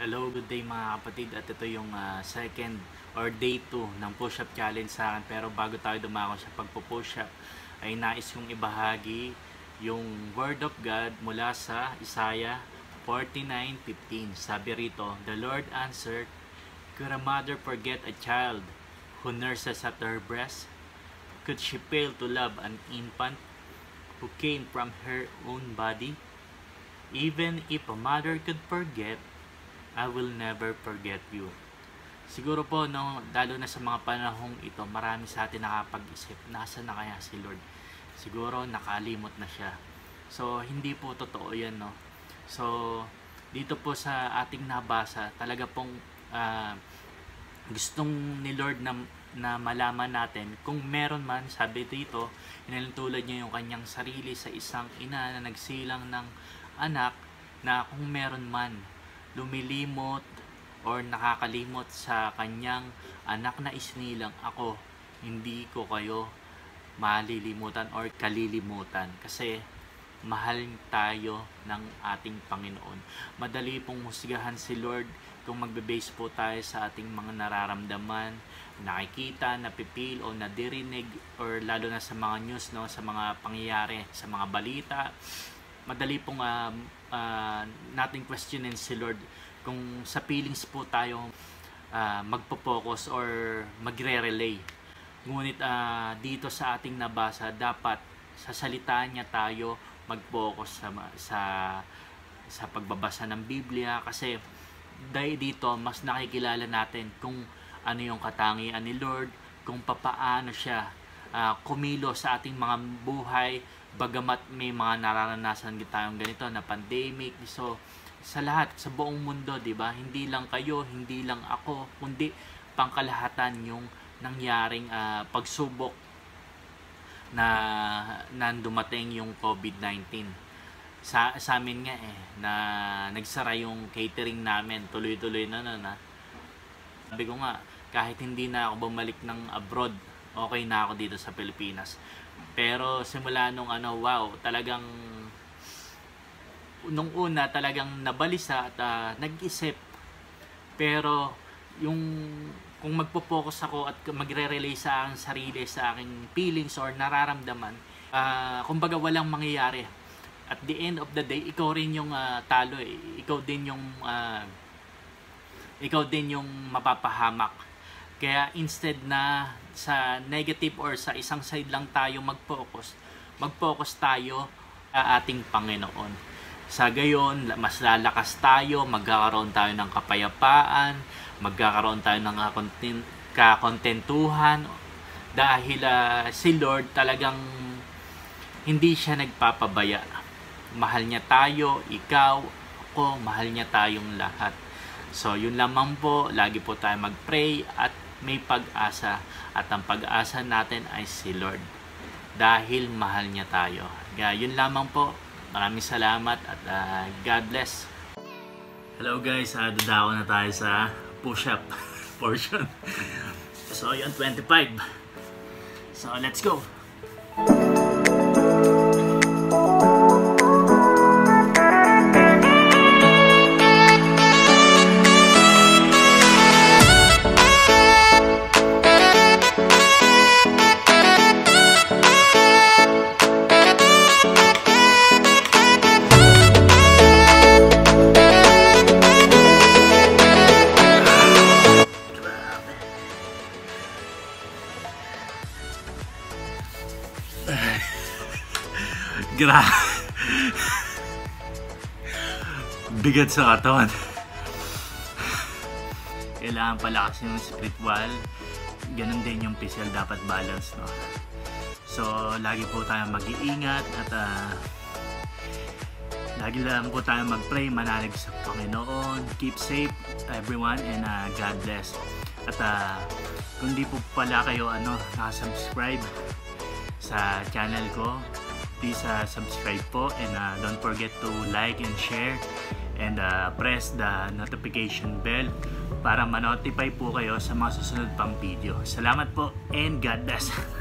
Hello, good day mga kapatid, at ito yung second or day 2 ng push-up challenge sa akin. Pero bago tayo dumako sa pagpo-push-up ay nais kong ibahagi yung Word of God mula sa Isaiah 49:15. Sabi rito, "The Lord answered, could a mother forget a child who nurses at her breast? Could she fail to love an infant who came from her own body? Even if a mother could forget, I will never forget you." Siguro po, no, lalo na sa mga panahong ito, marami sa atin nakapag-isip, nasa na kaya si Lord? Siguro nakalimot na siya. So, hindi po totoo yan, no? So, dito po sa ating nabasa, talaga pong gustong ni Lord na malaman natin kung meron man, sabi dito, inalintulad niya yung kanyang sarili sa isang ina na nagsilang ng anak, na kung meron man lumilimot or nakakalimot sa kanyang anak na isinilang, ako, hindi ko kayo malilimutan or kalilimutan, kasi mahal tayo ng ating Panginoon. Madali pong husgahan si Lord kung magbe-base po tayo sa ating mga nararamdaman, nakikita, napipil o nadirinig, or lalo na sa mga news, no, sa mga pangyayari, sa mga balita. Madali pong nating questionin si Lord kung sa feelings po tayo magpo-focus or magre-relay. Ngunit dito sa ating nabasa, dapat sa salita niya tayo mag-focus sa pagbabasa ng Biblia, kasi dahil dito mas nakikilala natin kung ano yung katangian ni Lord, kung papaano siya kumilo sa ating mga buhay, bagamat may mga nararanasan tayong ganito na pandemic. So sa lahat, sa buong mundo, di ba? Hindi lang kayo, hindi lang ako, kundi pangkalahatan yung nangyaring pagsubok na dumating yung COVID-19. Sa amin nga na nagsara yung catering namin, tuloy-tuloy na. Sabi ko nga, kahit hindi na ako bumalik ng abroad, okay na ako dito sa Pilipinas. Pero simula nung wow, talagang nung una talagang nabalisa at nag-isip. Pero yung kung magpo-focus ako at magre-relay sa aking sarili, sa aking feelings or nararamdaman, kumbaga walang mangyayari. At the end of the day, ikaw rin yung talo eh. Ikaw din yung mapapahamak. Kaya instead na sa negative or sa isang side lang tayo mag-focus tayo sa ating Panginoon. Sa gayon, mas lalakas tayo, magkakaroon tayo ng kapayapaan, magkakaroon tayo ng kakontentuhan, dahil si Lord talagang hindi siya nagpapabaya. Mahal niya tayo, ikaw, ako, mahal niya tayong lahat. So yun lamang po, lagi po tayo mag-pray at may pag-asa, at ang pag-asa natin ay si Lord, dahil mahal niya tayo. Kaya yun lamang po. Maraming salamat at God bless. Hello guys, dadako na tayo sa push-up portion. So yun, 25. So let's go. Bigat sa katawan. Kailangan palakasin yung spiritual, ganun din yung physical, dapat balance, no? So lagi po tayo mag-iingat at lagi lang po tayo mag-pray, manalig sa Panginoon. Keep safe everyone, and God bless. At kung di po pala kayo nakasubscribe sa channel ko, please subscribe po, and don't forget to like and share, and press the notification bell para ma-notify po kayo sa mga susunod pang video. Salamat po, and God bless.